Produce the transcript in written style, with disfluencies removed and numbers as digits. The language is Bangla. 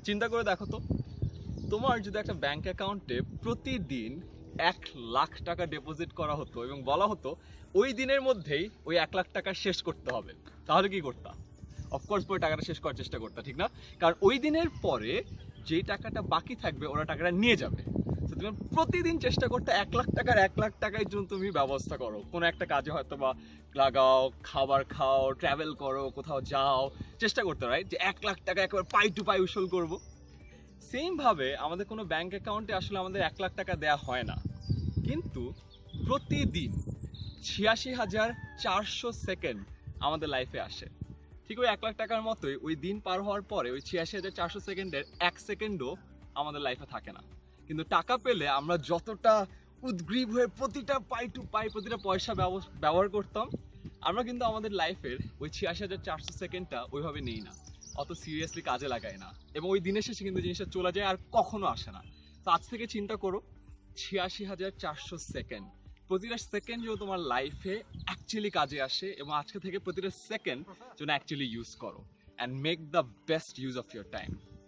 চিন্তা করে দেখো তো, তোমার যদি একটা ব্যাংক অ্যাকাউন্টে প্রতিদিন 1 লাখ টাকা ডিপোজিট করা হতো এবং বলা হতো ওই দিনের মধ্যেই ওই 1 লাখ টাকা শেষ করতে হবে, তাহলে কি করতা? অফকোর্স ওই টাকাটা শেষ করার চেষ্টা করতা, ঠিক না? কারণ ওই দিনের পরে যেই টাকাটা বাকি থাকবে ওরা টাকাটা নিয়ে যাবে। তো তুমি প্রতিদিন চেষ্টা করতে 1 লাখ টাকার জন্য তুমি ব্যবস্থা করো, কোনো একটা কাজে হয়তো বা লাগাও, খাবার খাও, ট্রাভেল করো, কোথাও যাও, চেষ্টা করতে, রাইট, যে 1 লাখ টাকা একেবারে পাই টু পাই উসুল করবো। সেম ভাবে আমাদের কোনো ব্যাংক অ্যাকাউন্টে আসলে আমাদের 1 লাখ টাকা দেয়া হয় না, কিন্তু প্রতিদিন 86,400 সেকেন্ড আমাদের লাইফে আসে। ঠিক ওই 1 লাখ টাকার মতোই ওই দিন পার হওয়ার পরে ওই 86,400 সেকেন্ডের 1 সেকেন্ডও আমাদের লাইফে থাকে না। কিন্তু টাকা পেলে আমরা যতটা উদ্গ্রীব হয়ে প্রতিটা পাই টু পাই, প্রতিটা পয়সা ব্যবহার করতাম, আমরা কিন্তু আমাদের লাইফের ওই 86,400 সেকেন্ডটা ওইভাবে নেই না, অত সিরিয়াসলি কাজে লাগাই না, এবং ওই দিনের শেষে কিন্তু জিনিসটা চলে যায় আর কখনো আসে না। তো আজ থেকে চিন্তা করো, 86,400 সেকেন্ড, প্রতিটা সেকেন্ড যেন তোমার লাইফে অ্যাকচুয়ালি কাজে আসে, এবং আজকে থেকে প্রতিটা সেকেন্ড যেন অ্যাকচুয়ালি ইউজ করো, and make the best use of your time.